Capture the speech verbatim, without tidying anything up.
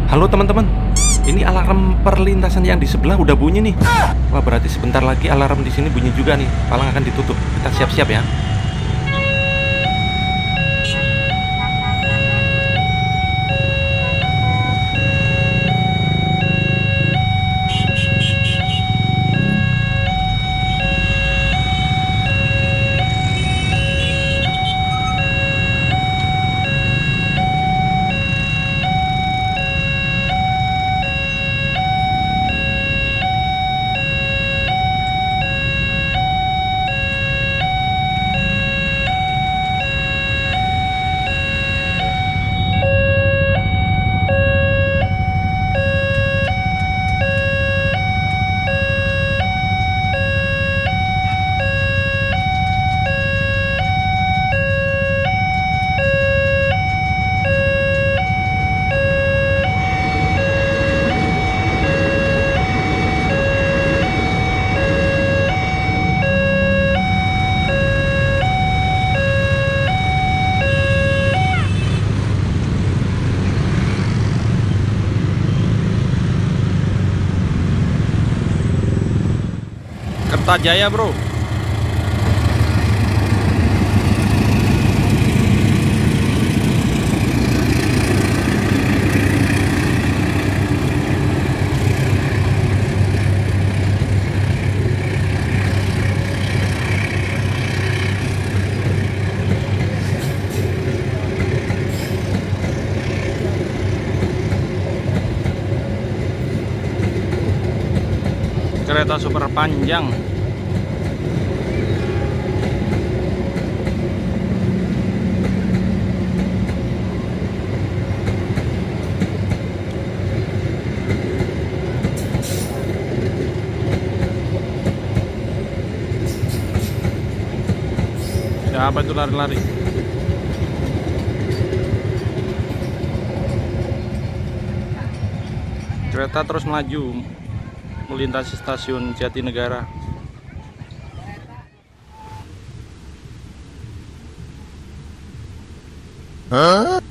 Halo teman-teman, ini alarm perlintasan yang di sebelah udah bunyi nih. Wah, berarti sebentar lagi alarm di sini bunyi juga nih. Palang akan ditutup. Kita siap-siap ya. Kertajaya bro. Kereta super panjang. Siapa itu lari-lari? Kereta terus melaju melintasi stasiun Jatinegara. Hah?